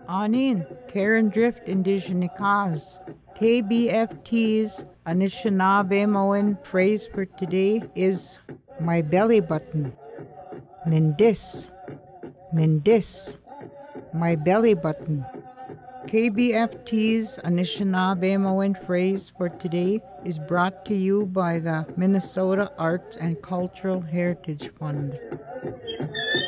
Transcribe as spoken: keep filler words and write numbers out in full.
Anin, Karen Drift Indigenicaz. K B F T's Anishinaabe phrase for today is my belly button. Nindis, Nindis, my belly button. K B F T's Anishinaabe phrase for today is brought to you by the Minnesota Arts and Cultural Heritage Fund.